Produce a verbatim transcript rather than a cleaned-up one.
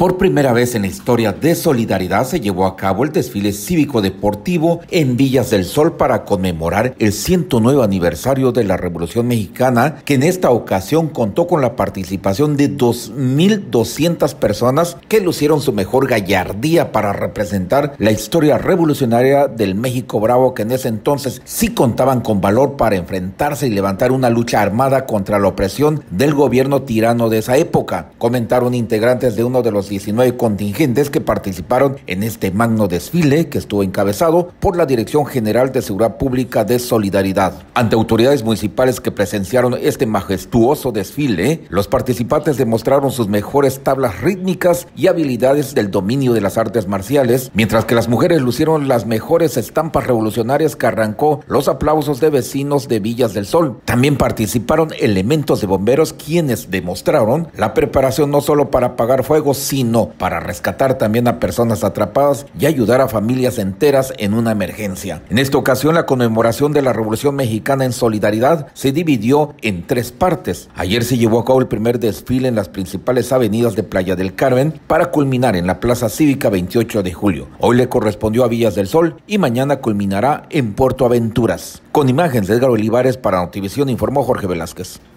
Por primera vez en la historia de Solidaridad se llevó a cabo el desfile cívico-deportivo en Villas del Sol para conmemorar el ciento nueve aniversario de la Revolución Mexicana, que en esta ocasión contó con la participación de dos mil doscientas personas que lucieron su mejor gallardía para representar la historia revolucionaria del México Bravo, que en ese entonces sí contaban con valor para enfrentarse y levantar una lucha armada contra la opresión del gobierno tirano de esa época, comentaron integrantes de uno de los diecinueve contingentes que participaron en este magno desfile, que estuvo encabezado por la Dirección General de Seguridad Pública de Solidaridad. Ante autoridades municipales que presenciaron este majestuoso desfile, los participantes demostraron sus mejores tablas rítmicas y habilidades del dominio de las artes marciales, mientras que las mujeres lucieron las mejores estampas revolucionarias que arrancó los aplausos de vecinos de Villas del Sol. También participaron elementos de bomberos, quienes demostraron la preparación no solo para apagar fuegos, sino para rescatar también a personas atrapadas y ayudar a familias enteras en una emergencia. En esta ocasión, la conmemoración de la Revolución Mexicana en Solidaridad se dividió en tres partes. Ayer se llevó a cabo el primer desfile en las principales avenidas de Playa del Carmen para culminar en la Plaza Cívica veintiocho de julio. Hoy le correspondió a Villas del Sol y mañana culminará en Puerto Aventuras. Con imágenes de Edgar Olivares para Notivisión, informó Jorge Velázquez.